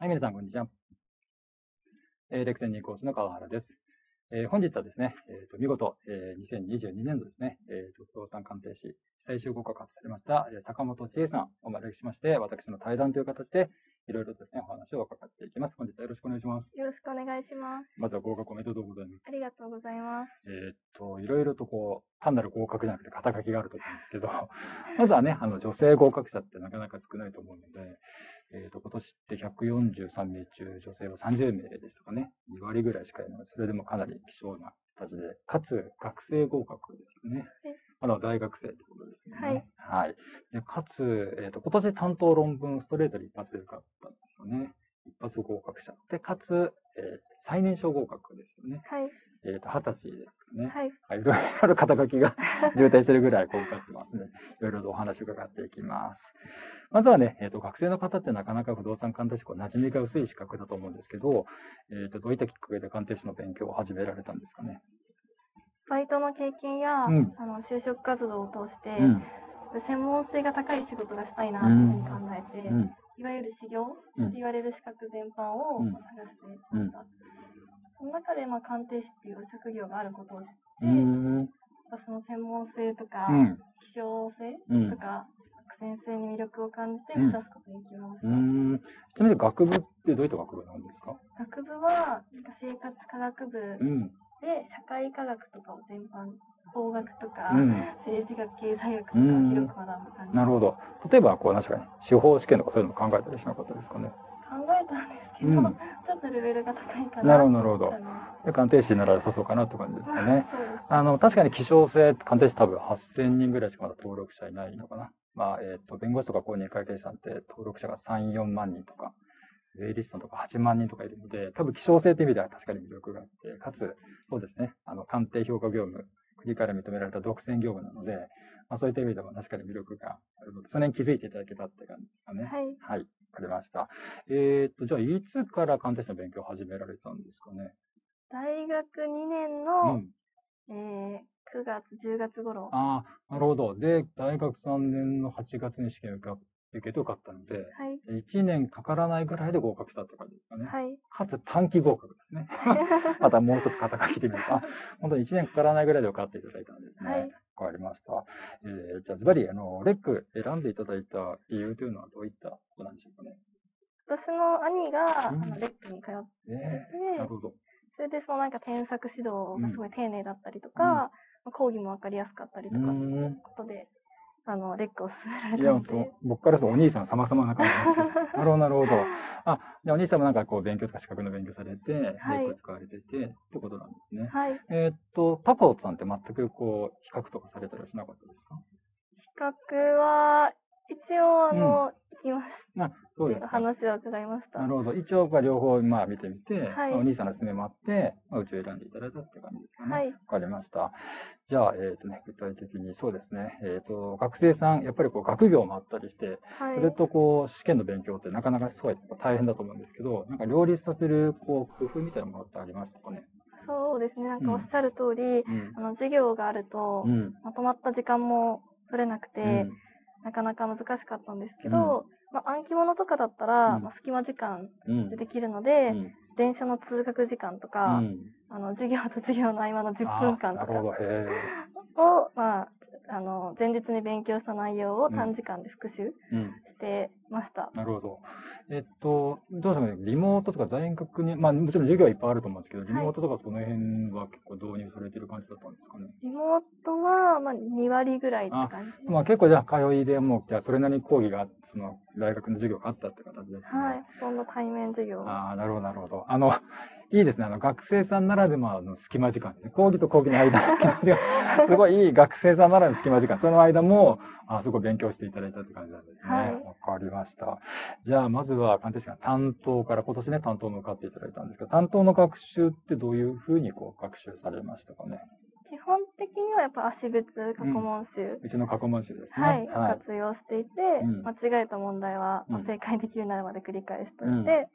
はい、皆さん、こんにちは。レクセン2講師の川原です。本日はですね、見事、2022年度ですね、不動産鑑定士、最終合格されました、坂本千恵さんをお招きしまして、私の対談という形で、いろいろとですね、お話を伺っていきます。本日はよろしくお願いします。 よろしくお願いします。 まずは合格おめでとうございます。 ありがとうございます。 いろいろと単なる合格じゃなくて肩書きがあると思うんですけど、まずはね、女性合格者ってなかなか少ないと思うので、今年って143名中、女性は30名ですとかね、2割ぐらいしかいない。それでもかなり希少な形で、かつ学生合格ですよね。まだ大学生ってことですよね。はい。でかつ、今年担当論文ストレートで一発で受かったんですよね。一発合格者。で、かつ、最年少合格ですよね。 はい。 20歳ですかね。 はい。 いろいろ肩書きが渋滞してるぐらい受かってますね。いろいろとお話を伺っていきます。まずはね、学生の方ってなかなか不動産鑑定士、馴染みが薄い資格だと思うんですけど、どういったきっかけで鑑定士の勉強を始められたんですかね。 バイトの経験や、就職活動を通して、専門性が高い仕事がしたいなというふうに考えて、いわゆる修行と言われる資格全般を探していました。その中で、鑑定士っていう職業があることを知って、その専門性とか、希少性とか、先生に魅力を感じて目指すことに決めました。 ちなみに学部ってどういった学部なんですか？ 学部は生活科学部で社会科学とかを全般、法学とか、政治学、経済学とか広く学ぶ感じ。 なるほど。例えば確かに司法試験とかそういうの考えたりしなかったですかね？ 考えたんですけど、ちょっとレベルが高いかな。 なるほど、なるほど。で、鑑定士なら良さそうかなって感じですかね。確かに希少性、鑑定士多分8000人ぐらいしかまだ登録者いないのかな。弁護士とか公認会計士さんって登録者が3、4万人とか、税理士さんとか8万人とかいるので、多分希少性って意味では確かに魅力があって、かつ、そうですね、鑑定評価業務、国から認められた独占業務なので、そういった意味でも確かに魅力があるので、それに気づいていただけたって感じですかね。はい。わかりました。じゃあ、いつから鑑定士の勉強を始められたんですかね。 大学2年の、9月、10月頃。 なるほど。で、大学3年の8月に試験を受けて受かったので、1年かからないぐらいで合格したって感じですかね。かつ短期合格ですね。またもう一つ肩書きで見ると、本当に1年かからないぐらいで受かっていただいたんですね。わかりました。じゃあ、ズバリ、レック選んでいただいた理由というのはどういったことなんでしょうかね。 私の兄が、レックに通っていて、 なるほど。 それで添削指導がすごい丁寧だったりとか、講義もわかりやすかったりとかっていうことで、レックを勧められたので。 いや、僕からするとお兄さん様々な感じです。なるほど、なるほど。じゃあお兄さんも勉強とか資格の勉強されて、レックを使われてて、ってことなんですね。タコさんって全く比較とかされたりはしなかったですか？ 比較は、一応、行きました。 そうですか。 話は伺いました。 なるほど。一応、両方、見てみて、お兄さんの勧めもあって、うちを選んでいただいたって感じですかね。わかりました。じゃあ、具体的にそうですね。学生さん、やっぱり学業もあったりして、それと試験の勉強ってなかなかすごい大変だと思うんですけど、なんか両立させる、工夫みたいなものってありましたかね？ そうですね。おっしゃる通り、授業があると、まとまった時間も取れなくて、なかなか難しかったんですけど、暗記物とかだったら、隙間時間でできるので、電車の通学時間とか、授業と授業の合間の10分間とかを、前日に勉強した内容を短時間で復習してました。 なるほど。どうですかね、リモートとか大学に、もちろん授業はいっぱいあると思うんですけど、リモートとかその辺は結構導入されてる感じだったんですかね。 リモートは、2割ぐらいって感じ。 結構じゃあ通いでじゃあそれなりに講義が、大学の授業があったって形ですね。 ほとんど対面授業。 なるほど、なるほど。いいですね。学生さんならではの隙間時間ですね。講義と講義の間の隙間時間。すごいいい学生さんならでの隙間時間。その間も、すごい勉強していただいたって感じなんですね。わかりました。じゃあ、まずは鑑定士が担当から、今年ね、担当に向かっていただいたんですけど、担当の学習ってどういうふうに学習されましたかね。 基本的にはやっぱ足別過去問集。 うちの過去問集ですね。 活用していて、間違えた問題は正解できるようになるまで繰り返しておいて、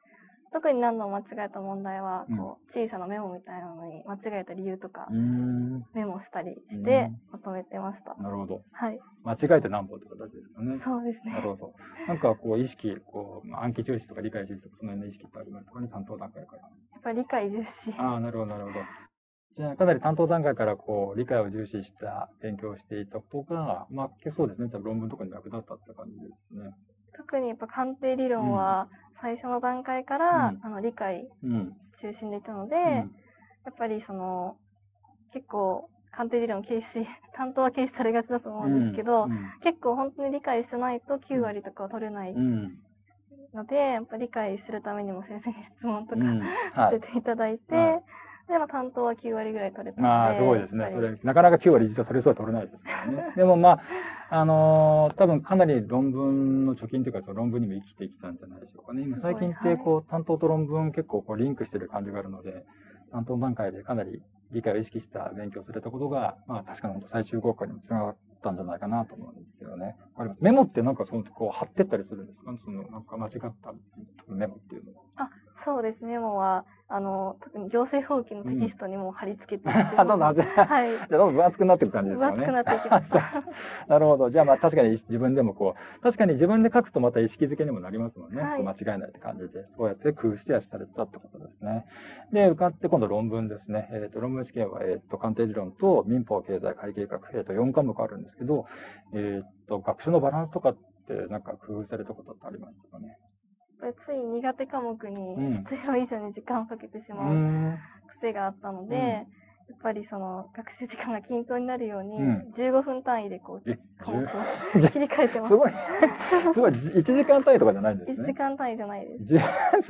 特に何度も間違えた問題は、こう、小さなメモみたいなのに間違えた理由とか、メモしたりしてまとめてました。 なるほど。 はい。 間違えて何本って形ですかね。 そうですね。 なるほど。なんかこう、意識、こう、暗記重視とか理解重視とか、その辺の意識ってありますかね、担当段階から。やっぱり理解重視。 ああ、なるほど、なるほど。じゃあ、かなり担当段階からこう、理解を重視した勉強をしていたことが、まあ、そうですね。多分論文とかに役立ったって感じですね。 特にやっぱ鑑定理論は、最初の段階から、理解中心でいたので、やっぱりその、結構、鑑定理論担当は軽視されがちだと思うんですけど、結構本当に理解してないと9割とかは取れないので、やっぱ理解するためにも先生に質問とかさせていただいて、で、担当は9割ぐらい取れたので。 まあ、すごいですね。それ、なかなか9割実は取れそうは取れないですからね。でもまあ、多分かなり論文の貯金というか、その論文にも生きてきたんじゃないでしょうかね。今最近ってこう、担当と論文結構こうリンクしてる感じがあるので、担当段階でかなり理解を意識した勉強をされたことが、まあ確かに最終合格にもつながったんじゃないかなと思うんですけどね。メモってなんかこう貼ってったりするんですかね、そのなんか間違ったメモっていうのは。 あ、そうです。メモは、特に行政法規のテキストにも貼り付けていて、 どんどん、はい。じゃあどんどん分厚くなっていく感じですかね。 分厚くなっていきました。 なるほど。じゃあまあ確かに自分でもこう、確かに自分で書くとまた意識づけにもなりますもんね。間違えないって感じで。そうやって工夫してやされたってことですね。で、受かって今度論文ですね。論文試験は、鑑定理論と民法経済会計学、4科目あるんですけど、学習のバランスとかってなんか工夫されたことってありましたかね。 つい苦手科目に必要以上に時間をかけてしまう癖があったので、やっぱりその学習時間が均等になるように、15分単位でこう、科目を切り替えてます。 すごい、1時間単位とかじゃないんですね。 1時間単位じゃないです。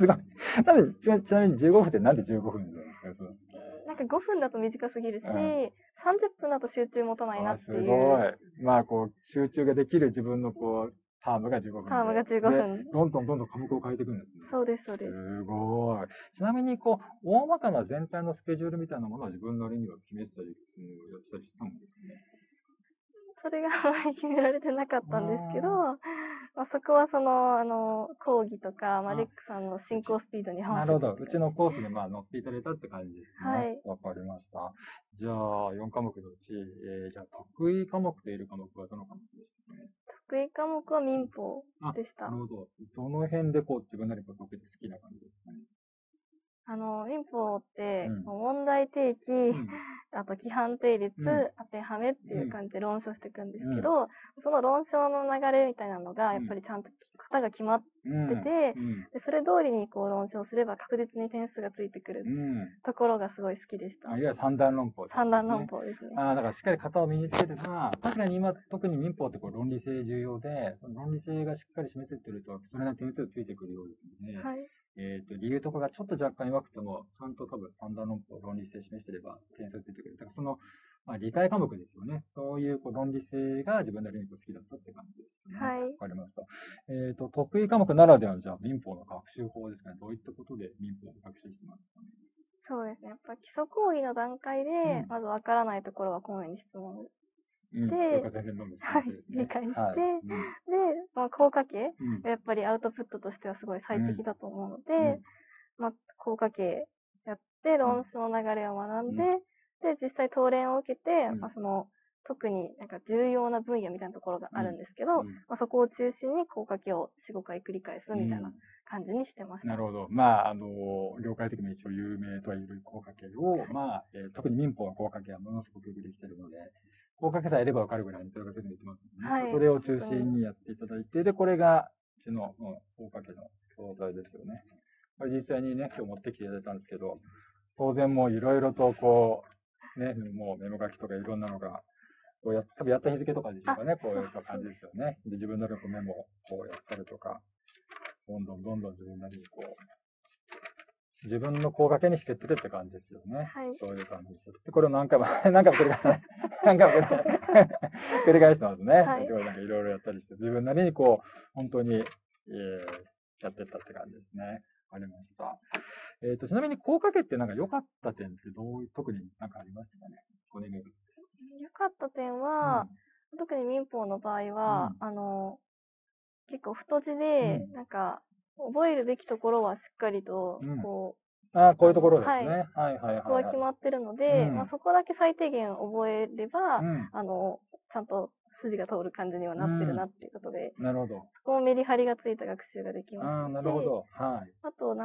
すごい。ちなみに15分ってなんで15分なんですか？ なんか5分だと短すぎるし、30分だと集中持たないなっていう。 すごい。まあこう、集中ができる自分のこう、タームが15分。 タームが15分。 どんどん科目を変えていくんですね。 そうです、そうです。 すごい。ちなみに、こう、大まかな全体のスケジュールみたいなものは自分なりには決めてたり、やってたりしたんですね。 それがあまり決められてなかったんですけど、まあ、そこはその、講義とか、レックさんの進行スピードに合わせて。 なるほど。うちのコースに乗っていただいたって感じですね。はい。わかりました。じゃあ、4科目のうち、じゃあ、得意科目といる科目はどの科目でしたかね。 得意科目は民法でした。 なるほど。どの辺でこう、自分なりに得意で好きな感じですかね。 民法って、問題提起、あと規範定律、当てはめっていう感じで論証していくんですけど、その論証の流れみたいなのが、やっぱりちゃんと型が決まってて、でそれ通りにこう論証すれば確実に点数がついてくるところがすごい好きでした。 いわゆる三段論法ですね。 三段論法ですね。 だからしっかり型を身につければ、確かに今特に民法ってこう論理性重要で、その論理性がしっかり示せてると、それなりに点数がついてくるようですので、はい。理由とかがちょっと若干弱くても、ちゃんと多分三段論法、論理性示してれば点数ついてくる。だからその、理解科目ですよね。そういうこう論理性が自分なりに好きだったって感じですね。はい。わかりました。得意科目ならではのじゃあ民法の学習法ですかね。どういったことで民法を学習してますかね。 そうですね。やっぱ基礎講義の段階で、まずわからないところはこのように質問して、理解して、で、効果形がやっぱりアウトプットとしてはすごい最適だと思うので、効果形やって、論証の流れを学んで、で、実際答練を受けて、その、特になんか重要な分野みたいなところがあるんですけど、そこを中心に効果形を4、5回繰り返すみたいな感じにしてました。 なるほど。業界的に一応有名とはいう効果形を、特に民法の効果形はものすごくよくできているので、効果形さえやればわかるぐらいにそれが説明してますので、はい、それを中心にやっていただいて、で、これがうちの効果形の教材ですよね。これ実際にね、今日持ってきていただいたんですけど、当然もういろいろとこう、ね、もうメモ書きとかいろんなのが、こう多分やった日付とかでしょうかね、こういう感じですよね。で、自分なりのメモをこうやったりとか、どんどん自分なりにこう、自分の効果形にしてってるって感じですよね。はい。そういう感じです。で、これを何回も繰り返してますね。はい。すごいなんかいろいろやったりして、自分なりにこう、本当に、やってったって感じですね。ありました。ちなみに効果形ってなんか良かった点って特になんかありましたかね。お願い。 良かった点は、特に民法の場合は、結構太字で、なんか、 覚えるべきところはしっかりと、 こういうところですね。 はい。そこは決まってるので、そこだけ最低限覚えれば、ちゃんと筋が通る感じにはなってるなっていうことで、 なるほど。 そこもメリハリがついた学習ができましたし、 なるほど。はい。 あと、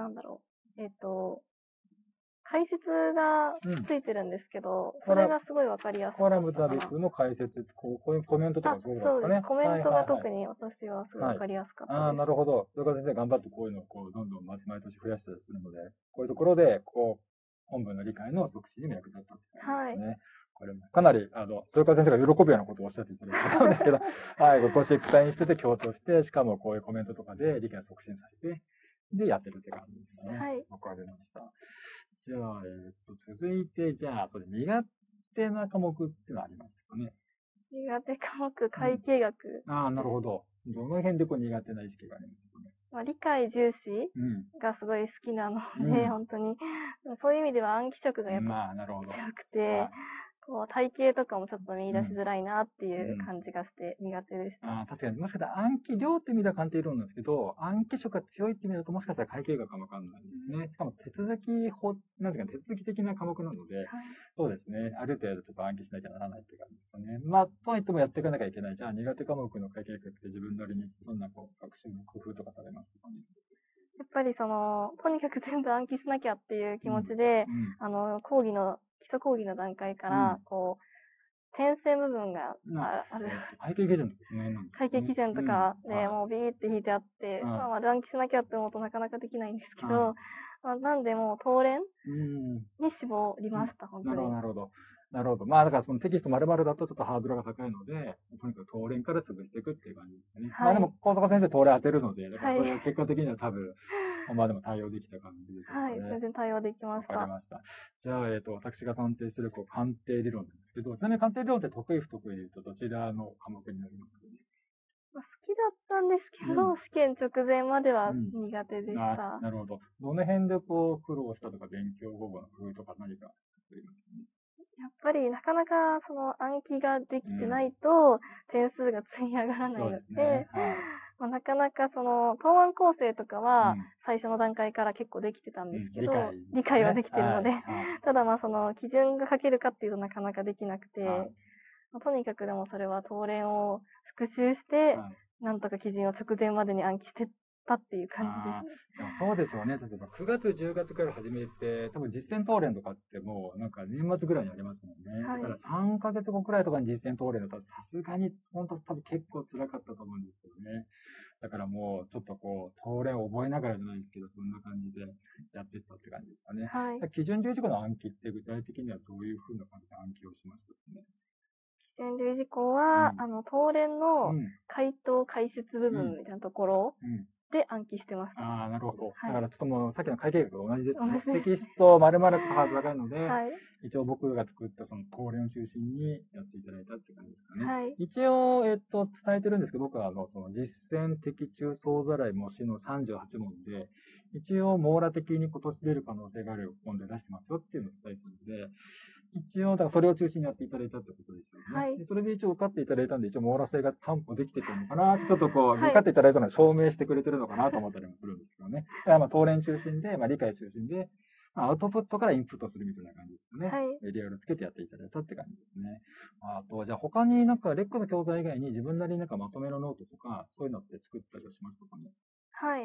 解説がついてるんですけど、それがすごいわかりやすかった。 コラムとは別の解説、こういうコメントとかそうですかね。 そうです。コメントが特に私はすごいわかりやすかったです。 なるほど。それから先生頑張ってこういうのをどんどん毎年増やしたりするので、こういうところで、本文の理解の促進にも役立ったって感じですね。これもかなり、豊川先生が喜ぶようなことをおっしゃっていただいたんですけど、はい、ご公式期待にしてて強調して、しかもこういうコメントとかで理解を促進させて、で、やってるって感じですね。はい。わかりました。じゃあ、続いて、じゃあ、それ苦手な科目っていうのはありますかね。 苦手科目、会計学。 なるほど。どの辺で苦手な意識がありますかね。 理解重視がすごい好きなので、本当に。そういう意味では暗記色がやっぱ強くて、体系とかもちょっと見出しづらいなっていう感じがして苦手でした。 確かに、もしかしたら暗記量って意味では鑑定理論なんですけど、暗記色が強いって意味だともしかしたら会計学かもわかんないですね。しかも手続き法、なんていうか手続き的な科目なので、そうですね。ある程度ちょっと暗記しなきゃならないって感じですかね。とはいってもやっていかなきゃいけない。じゃあ苦手科目の会計学って自分なりにどんな学習の工夫とかされますかね。 やっぱりとにかく全部暗記しなきゃっていう気持ちで、基礎講義の段階から、点線部分がある。 会計基準とかね。 会計基準とかでもうビーって引いてあって、暗記しなきゃって思うとなかなかできないんですけど、なんでもう答練に絞りました、本当に。 なるほど。だからそのテキスト丸々だとちょっとハードルが高いので、とにかく答練から潰していくっていう感じですね。でも、高坂先生答練当てるので、だからそれは結果的には多分、でも対応できた感じでしょうかね。 はい、全然対応できました。 わかりました。じゃあ、私が探偵する鑑定理論なんですけど、ちなみに鑑定理論って得意不得意で言うとどちらの科目になりますかね。 好きだったんですけど、試験直前までは苦手でした。 なるほど。どの辺で苦労したとか、勉強方法の工夫とか何かありますかね。 やっぱりなかなか暗記ができてないと点数が積み上がらないので、なかなか答案構成とかは最初の段階から結構できてたんですけど、理解はできてるので、ただ基準が書けるかっていうとなかなかできなくて、とにかくでもそれは答練を復習して、なんとか基準を直前までに暗記してたっていう感じですね。 そうですよね。例えば9月、10月から始めて、多分実践答練とかってもうなんか年末ぐらいにありますもんね。だから3ヶ月後くらいとかに実践答練だったらさすがに本当多分結構辛かったと思うんですけどね。だからもうちょっと答練を覚えながらじゃないですけど、そんな感じでやっていったって感じですかね。基準流事項の暗記って具体的にはどういうふうな感じで暗記をしましたかね。 基準流事項は、答練の回答解説部分みたいなところで暗記してました。 なるほど。だからちょっともうさっきの会計学と同じですね。テキスト丸々とハードル高いので、一応僕が作ったその答練を中心にやっていただいたって感じですかね。一応、伝えてるんですけど、僕はその実践的中総ざらい模試の38問で、一応網羅的に今年出る可能性がある問題出してますよっていうのを伝えてるので、一応、だからそれを中心にやっていただいたってことですよね。でそれで一応受かっていただいたんで、一応網羅性が担保できてるのかなって、ちょっと受かっていただいたのを証明してくれてるのかなと思ったりもするんですけどね。だから答練中心で、理解中心で、アウトプットからインプットするみたいな感じですよね。メディアをつけてやっていただいたって感じですね。あと、じゃあ他にレックの教材以外に自分なりにまとめのノートとか、そういうのって作ったりはしましたかね。 はい、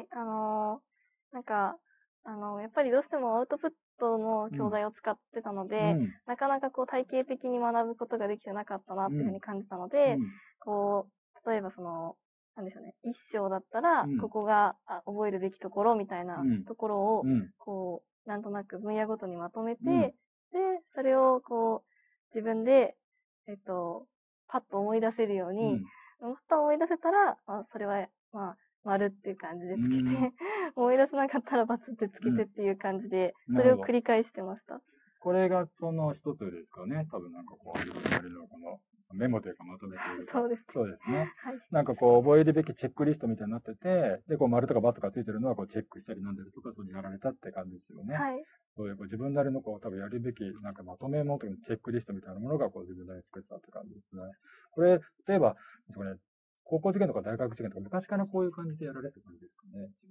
やっぱりどうしてもアウトプットの教材を使ってたので、なかなか体系的に学ぶことができてなかったなっていうふうに感じたので、例えばなんでしょうね、一章だったら、ここが覚えるべきところみたいなところを、なんとなく分野ごとにまとめて、で、それを自分で、パッと思い出せるように、パッと思い出せたら、それは、丸っていう感じでつけて、思い出せなかったら×ってつけてっていう感じで、それを繰り返してました。 これがその一つですかね。多分メモというかまとめている。 そうです。 そうですね。覚えるべきチェックリストみたいになってて、で、丸とか×がついてるのはチェックしたりなんだりとか、それにやられたって感じですよね。そういう自分なりの多分やるべきまとめのチェックリストみたいなものが自分なりに作ってたって感じですね。これ、例えば、高校受験とか大学受験とか昔からこういう感じでやられてた感じですかね。自分なりに。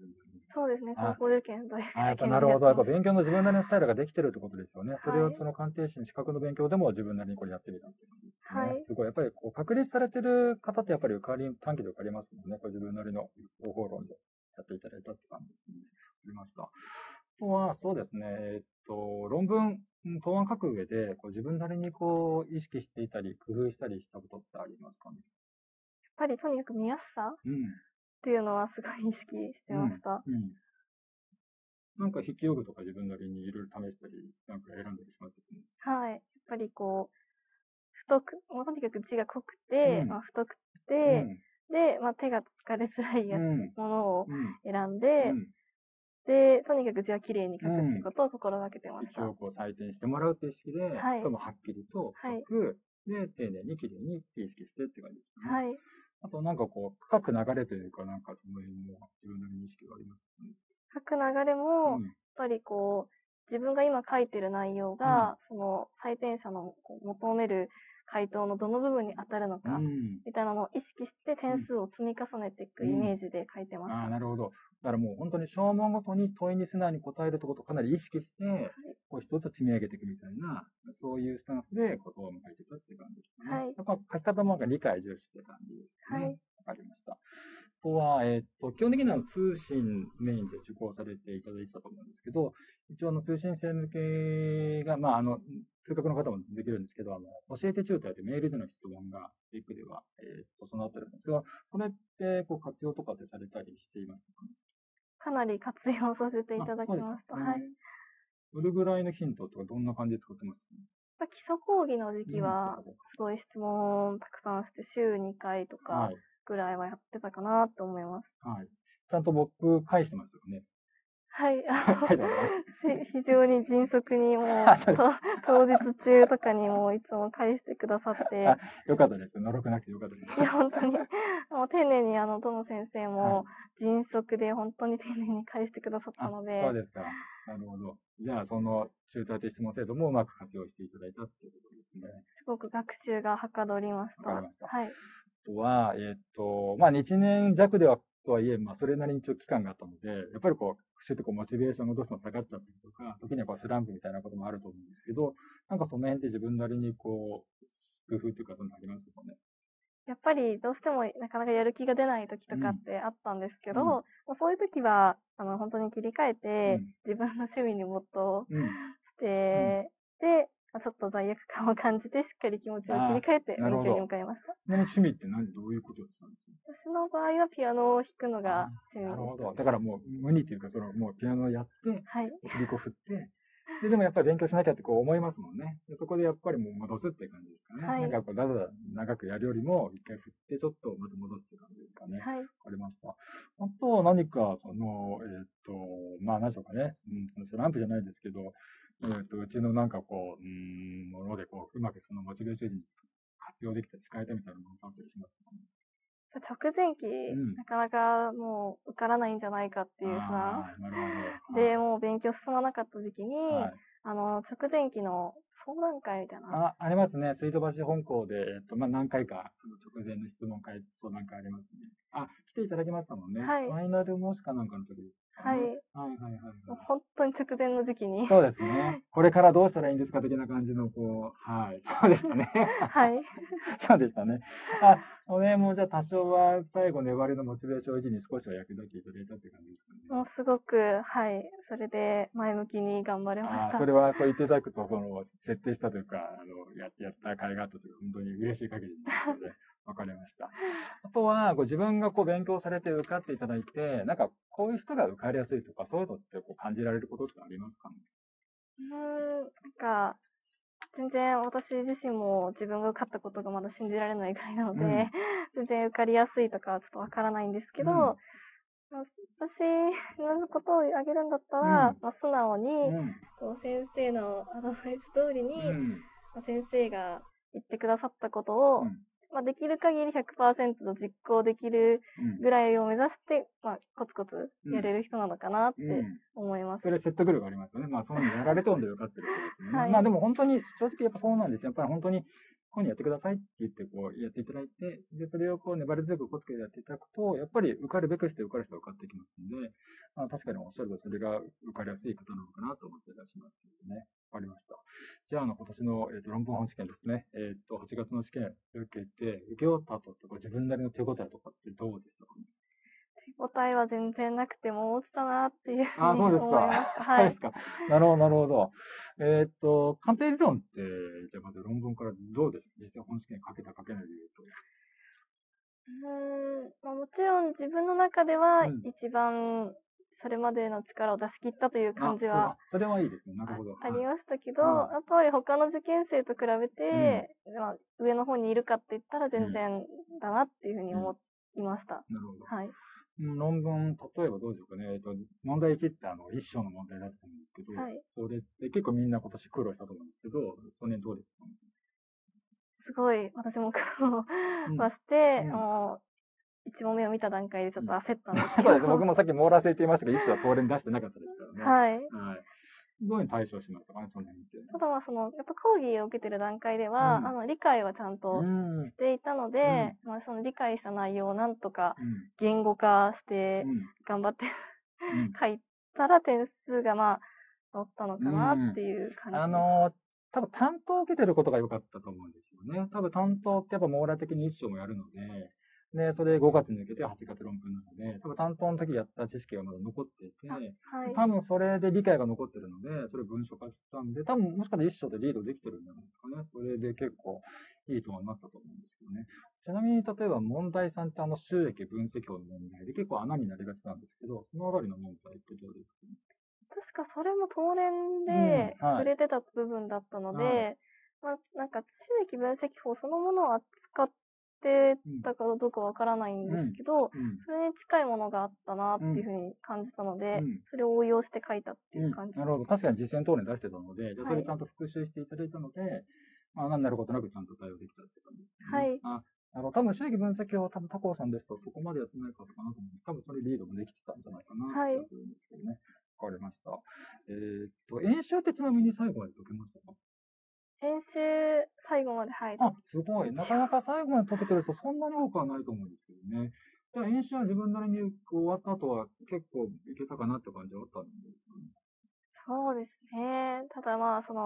そうですね、高校受験、大学受験。 やっぱなるほど。やっぱ勉強の自分なりのスタイルができてるってことですよね。それをその鑑定士の資格の勉強でも自分なりにこれやってみたっていう感じですね。はい。すごい。やっぱりこう確立されてる方ってやっぱり短期で受かりますもんね。これ自分なりの方法論でやっていただいたって感じですね。わかりました。あとは、そうですね。論文、答案書く上で、こう自分なりにこう意識していたり、工夫したりしたことってありますかね。 やっぱりとにかく見やすさっていうのはすごい意識してました。 なんか筆記用具とか自分なりにいろいろ試したり、なんか選んだりしますね。 はい。やっぱりこう、太く、もうとにかく字が濃くて、太くて、で、手が疲れづらいものを選んで、で、とにかく字は綺麗に書くってことを心がけてました。 一応こう採点してもらうって意識で、しかもはっきりと書く、で、丁寧に綺麗にって意識してって感じですね。はい。あとなんかこう、書く流れというか、なんかその辺も自分なりに意識がありますかね。 書く流れも、やっぱりこう、自分が今書いてる内容が、その採点者の求める回答のどの部分に当たるのか、みたいなのを意識して点数を積み重ねていくイメージで書いてました。 なるほど。だからもう本当に小問ごとに問いに素直に答えるってことをかなり意識して、こう一つ積み上げていくみたいな、そういうスタンスで答案を書いてたっていう感じですかね。やっぱ書き方も理解重視って感じですね。わかりました。あとは、基本的には通信メインで受講されていただいてたと思うんですけど、一応通信制向けが、通学の方もできるんですけど、教えてチューターでメールでの質問が、ビッグでは、備わってるんですが、それって、こう、活用とかってされたりしていますかね。 かなり活用させていただきました。はい。 どれぐらいのヒントとか、どんな感じで使ってますかね。 基礎講義の時期は、すごい質問たくさんして、週2回とかぐらいはやってたかなと思います。 はい。ちゃんと僕、返してますよね。 はい、非常に迅速にもう、当日中とかにもいつも返してくださって。 よかったです。のろくなくてよかったです。 いや、本当に、もう丁寧にどの先生も迅速で本当に丁寧に返してくださったので。 そうですか。なるほど。じゃあ、そのチューター的質問制度もうまく活用していただいたっていうことですね。 すごく学習がはかどりました。 わかりました。 はい。 あとは、1年弱ではとはいえ、それなりに期間があったので、やっぱりこう、シュッとモチベーションの落とすの下がっちゃったりとか、時にはスランプみたいなこともあると思うんですけど、なんかその辺って自分なりにこう、工夫っていうか、そんなのありますかね。 やっぱりどうしてもなかなかやる気が出ない時とかってあったんですけど、そういう時は、本当に切り替えて、自分の趣味に没頭して、で、ちょっと罪悪感を感じて、しっかり気持ちを切り替えて勉強に向かいました。 ちなみに趣味ってどういうことですか？ 私の場合はピアノを弾くのが趣味です。 なるほど。だからもう無理っていうか、もうピアノをやって、振り子振って、でもやっぱり勉強しなきゃって思いますもんね。そこでやっぱりもう戻すっていう感じですかね。なんかだらだら長くやるよりも、一回振って、ちょっとまた戻すって感じですかね。はい。わかりました。あと、何か、何でしょうかね。そのスランプじゃないですけど、うちのなんかこう、ものでうまくそのモチベーションに活用できて使えたみたいなものがあったりしますかね。 直前期、なかなかもう受からないんじゃないかっていう不安で、もう勉強進まなかった時期に、直前期の相談会みたいな。 ありますね。水道橋本校で、何回か直前の質問会、相談会ありますね。来ていただきましたもんね。はい。ファイナル模試かなんかの時です。はい。 本当に直前の時期に。 そうですね。これからどうしたらいいんですか的な感じの、はい。そうでしたね。はい。そうでしたね。それもじゃあ多少は最後粘りのモチベーション維持に少しは役立っていただいたって感じですかね。 もうすごく、はい。それで前向きに頑張れました。 それはそう言っていただくと、設定したというか、やった甲斐があったというか、本当に嬉しい限りなので、わかりました。あとは、自分が勉強されて受かっていただいて、なんかこういう人が受かりやすいとか、そういうのって感じられることってありますかね？ 全然私自身も自分が受かったことがまだ信じられないぐらいなので、全然受かりやすいとかはちょっとわからないんですけど、私のことをあげるんだったら、素直に、先生のアドバイス通りに、先生が言ってくださったことを、できる限り 100% の実行できるぐらいを目指して、コツコツやれる人なのかなって思います。 それ説得力ありますよね。そういうのやられとんでよかってることですね。でも本当に正直やっぱそうなんですよ。やっぱり本当に本人やってくださいって言ってこうやっていただいて、で、それをこう粘り強くコツコツやっていただくと、やっぱり受かるべくして受かる人は受かってきますので、確かにおっしゃるとそれが受かりやすい方なのかなと思っていらっしゃいますけどね。わかりました。じゃあ、今年の、論文本試験ですね。8月の試験受けて、受け終わった後って自分なりの手応えとかってどうでしたかね？ 手応えは全然なくても落ちたなっていうふうにそうですか。 思いました。 そうですか。なるほど、なるほど。鑑定理論って、じゃあまず論文からどうですか？実際本試験かけたかけないで言うと。 もちろん自分の中では一番それまでの力を出し切ったという感じはそれはいいですね。なるほど。 ありましたけど、やっぱり他の受験生と比べて、上の方にいるかって言ったら全然だなっていうふうに思いました。 なるほど。 はい。 論文、例えばどうですかね。問題1って一章の問題だったんですけど、 はい、 それって結構みんな今年苦労したと思うんですけど、その辺どうですかね。 すごい、私も苦労はして、1問目を見た段階でちょっと焦ったんですけど。 そうです。僕もさっき網羅性って言いましたけど、一種は当然出してなかったですからね。 はい。 はい。どういう対処しましたかね、その辺って。 ただやっぱ講義を受けてる段階では、理解はちゃんとしていたので、その理解した内容をなんとか言語化して頑張って書いたら点数が乗ったのかなっていう感じです。 多分担当を受けてることが良かったと思うんですよね。多分担当ってやっぱ網羅的に一章もやるので、で、それ5月に向けて8月論文なので、多分担当の時やった知識がまだ残っていて、多分それで理解が残ってるので、それを文書化したんで、多分もしかしたら一章でリードできてるんじゃないですかね。それで結構いいとはなったと思うんですけどね。ちなみに、例えば問題3って収益分析法の問題で結構穴になりがちなんですけど、そのあたりの問題ってどうですかね。 確かそれも当連で触れてた部分だったので、なんか収益分析法そのものを扱ってたかどうかわからないんですけど、それに近いものがあったなっていうふうに感じたので、それを応用して書いたっていう感じ。 なるほど。確かに実践当連出してたので、それちゃんと復習していただいたので、何なることなくちゃんと対応できたって感じですね。はい。多分収益分析法は多分他校さんですとそこまでやってないかとかなと思うんです。多分それリードもできてたんじゃないかなって気がするんですけどね。わかりました。演習ってちなみに最後まで解けましたか？ 演習、最後まで入る。 すごい。なかなか最後まで解けてる人そんなに多くはないと思うんですけどね。じゃあ演習は自分なりに終わった後は結構いけたかなって感じはあったんですかね。 そうですね。ただ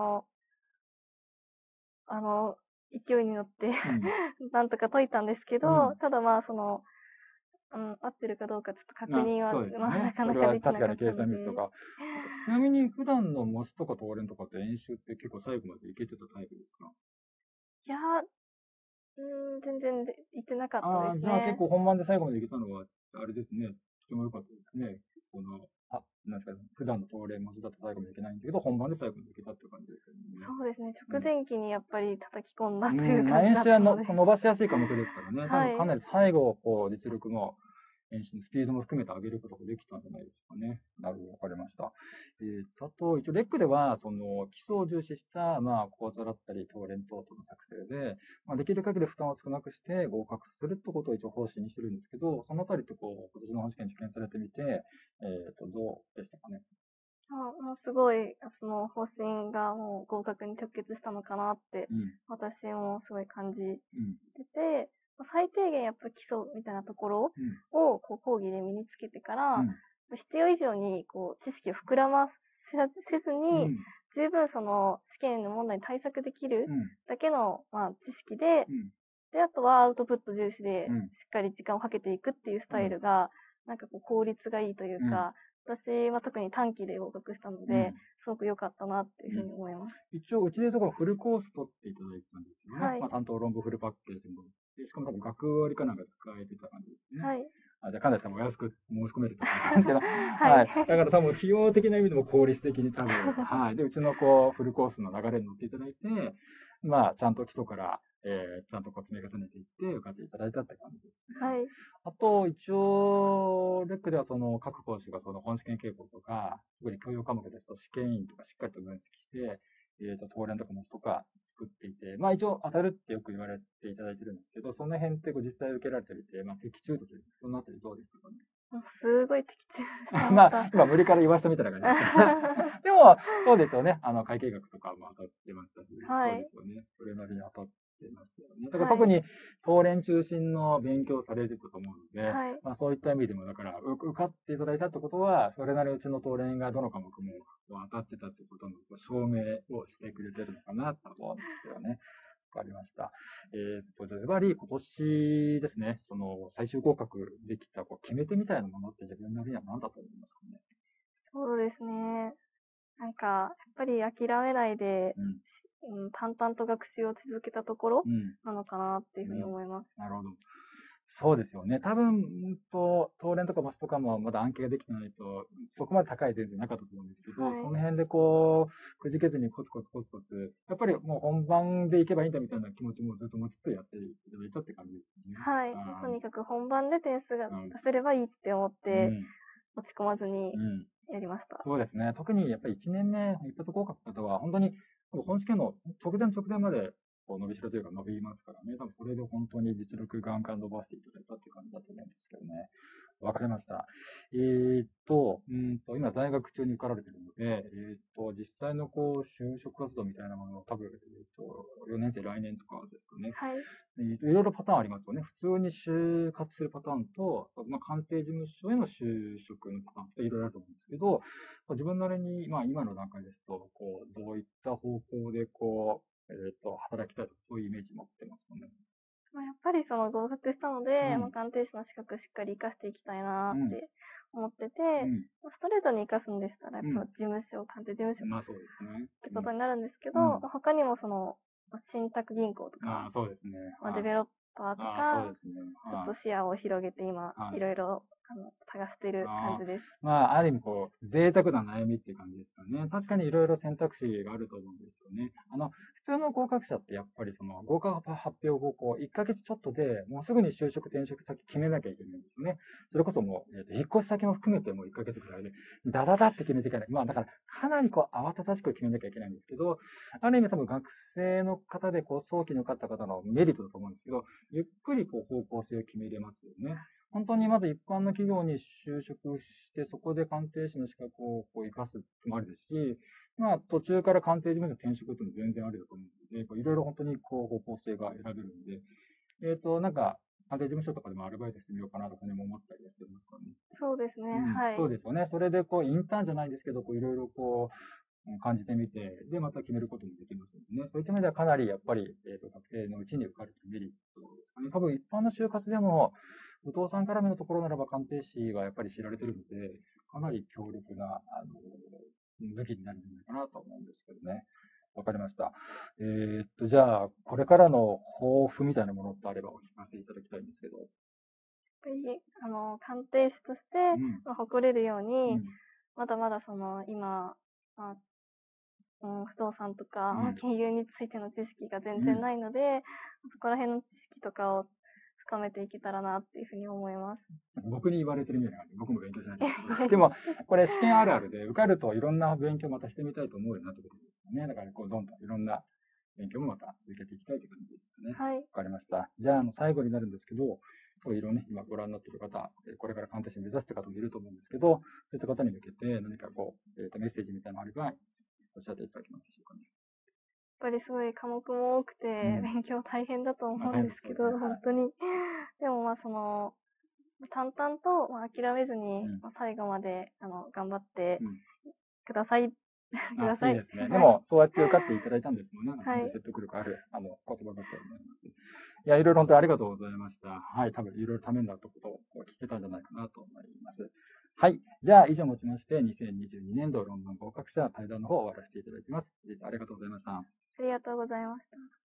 勢いに乗ってなんとか解いたんですけど、ただ合ってるかどうかちょっと確認は、なかなかできなかったので。 確かに計算ミスとか。ちなみに普段の模試とか答練とかって演習って結構最後までいけてたタイプですか？ いや全然いってなかったですね。 じゃあ結構本番で最後までいけたのは、あれですね。とても良かったですね。なんですか、普段の答練模試だと最後までいけないんだけど、本番で最後までいけたって感じですよね。 そうですね。直前期にやっぱり叩き込んだという感じだったので。 演習は伸ばしやすい科目ですからね。多分かなり最後、実力も、演習のスピードも含めて上げることができたんじゃないですかね。なるほど、わかりました。あと、一応、レックでは、基礎を重視した、講座だったり、答練等々の作成で、できる限り負担を少なくして合格させるってことを一応方針にしてるんですけど、そのあたりって今年の本試験受験されてみて、どうでしたかね。 もうすごい、その方針がもう合格に直結したのかなって、私もすごい感じてて、最低限やっぱ基礎みたいなところを講義で身につけてから、必要以上に知識を膨らませずに、十分その試験の問題に対策できるだけの、知識で、あとはアウトプット重視でしっかり時間をかけていくっていうスタイルが、なんか効率がいいというか、私は特に短期で合格したので、すごく良かったなっていうふうに思います。 一応、うちでところフルコース取っていただいてたんですよね。担当論文フルパッケージも。しかも多分学割かなんか使えてた感じですね。じゃあかなり多分安く申し込めると思うんですけど。だから多分費用的な意味でも効率的に多分、で、うちのフルコースの流れに乗っていただいて、ちゃんと基礎から、ちゃんと積み重ねていって受かっていただいたって感じですね。あと、一応、レックでは各講師が本試験傾向とか、特に教養科目ですと試験員とかしっかりと分析して、答練とか模試とか作っていて、一応当たるってよく言われていただいてるんですけど、その辺って実際受けられていて、的中度という、そのあたりどうですかね。 すごい的中した。 今無理から言わせたみたいな感じですけど。でも、そうですよね。会計学とかも当たってましたし、そうですよね。それなりに当たってまだから特に東連中心の勉強されてたと思うので、まあそういった意味でも、だから受かっていただいたってことは、それなりうちの東連がどの科目も当たってたってことの証明をしてくれてるのかなと思うんですけどね。わかりました。じゃあズバリ今年ですね、その最終合格できた決め手みたいなものって自分なりには何だと思いますかね。 そうですね。なんか、やっぱり諦めないで、淡々と学習を続けたところなのかなっていうふうに思います。 なるほど。そうですよね。多分、東連とか模試とかもまだ暗記ができてないと、そこまで高い点数なかったと思うんですけど、その辺でくじけずにコツコツ、やっぱりもう本番でいけばいいんだみたいな気持ちもずっと持ちつつやっていただいたって感じですね。 はい。とにかく本番で点数が出せればいいって思って、落ち込まずにやりました。 そうですね。特にやっぱり1年目、一発合格の方は、本当に本試験の直前まで伸びしろというか伸びますからね。多分それで本当に実力ガンガン伸ばしていただいたっていう感じだと思うんですけどね。わかりました。今在学中に受かられているので、実際の就職活動みたいなものを多分、4年生来年とかですかね。 はい。 いろいろパターンありますよね。普通に就活するパターンと、鑑定事務所への就職のパターンといろいろあると思うんですけど、自分なりに、今の段階ですと、どういった方向で、働きたいとか、そういうイメージ持ってますかね。 やっぱり合格したので、鑑定士の資格しっかり活かしていきたいなって思ってて、ストレートに活かすんでしたら、やっぱ鑑定事務所そうですね。 ってことになるんですけど、他にも信託銀行とか、 そうですね。 デベロッパーとか、ちょっと視野を広げて今、いろいろ探している感じです。 ある意味贅沢な悩みっていう感じですかね。確かにいろいろ選択肢があると思うんですよね。普通の合格者ってやっぱり合格発表後、1ヶ月ちょっとでもうすぐに就職転職先決めなきゃいけないんですよね。それこそもう、引っ越し先も含めてもう1ヶ月くらいで、ダダダって決めていかない。だからかなり慌ただしく決めなきゃいけないんですけど、ある意味多分学生の方で早期に受かった方のメリットだと思うんですけど、ゆっくり方向性を決めれますよね。本当にまず一般の企業に就職して、そこで鑑定士の資格を活かすってもありですし、途中から鑑定事務所転職っていうのも全然ありだと思うので、いろいろ本当に方向性が選べるんで、なんか、鑑定事務所とかでもアルバイトしてみようかなとかにも思ったりしてますかね。 そうですね。はい。 そうですよね。それでインターンじゃないですけど、いろいろ感じてみて、で、また決めることもできますのでね。そういった意味ではかなりやっぱり、学生のうちに受かるメリットですかね。多分一般の就活でも、武藤さんから見のところならば鑑定士はやっぱり知られてるので、かなり強力な、武器になるんじゃないかなと思うんですけどね。わかりました。じゃあ、これからの抱負みたいなものってあればお聞かせいただきたいんですけど。 やっぱり、鑑定士として、誇れるように、まだまだ今、不動産とか、金融についての知識が全然ないので、そこら辺の知識とかを深めていけたらなっていうふうに思います。 僕に言われてるみたいな感じで、僕も勉強しないといけない。でも、これ試験あるあるで、受かるといろんな勉強またしてみたいと思うようになってくるんですよね。だから、どんどんいろんな勉強もまた続けていきたいという感じですかね。 はい。 わかりました。じゃあ、最後になるんですけど、いろいろね、今ご覧になっている方、これから鑑定士を目指すという方もいると思うんですけど、そういった方に向けて何かメッセージみたいなのあれば、おっしゃっていただけますでしょうかね。 やっぱりすごい科目も多くて、勉強大変だと思うんですけど、本当に。でも淡々と諦めずに、最後まで頑張ってください。ください。 いいですね。でも、そうやって受かっていただいたんですもんね。説得力ある言葉だと思います。いや、いろいろ本当にありがとうございました。はい、多分いろいろためになったことを聞けたんじゃないかなと思います。はい。じゃあ、以上をもちまして、2022年度論文合格者対談の方を終わらせていただきます。ありがとうございました。 ありがとうございました。